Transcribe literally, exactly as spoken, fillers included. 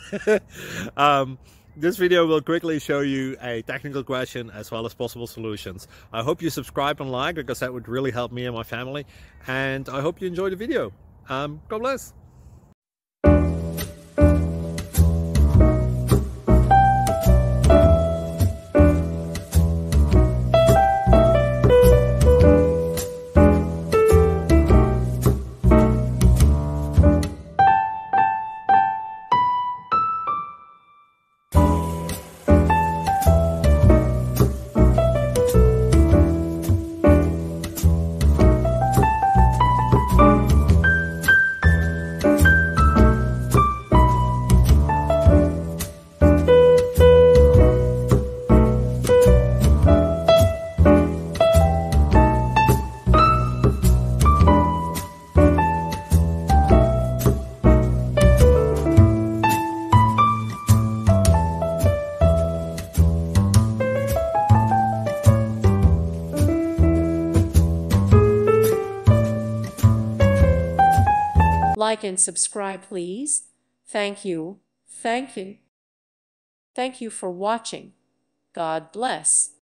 um, this video will quickly show you a technical question as well as possible solutions. I hope you subscribe and like, because that would really help me and my family. And I hope you enjoy the video. Um, God bless. Like and subscribe, please. Thank you. Thank you. Thank you for watching. God bless.